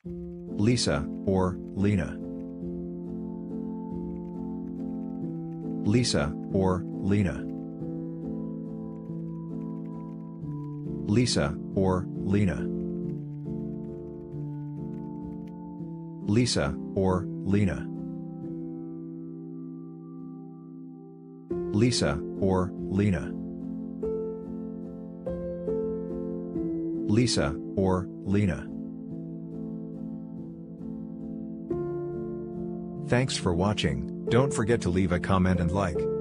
Lisa or Lena. Lisa or Lena. Lisa or Lena. Lisa or Lena. Lisa or Lena. Lisa or Lena. Thanks for watching. Don't forget to leave a comment and like.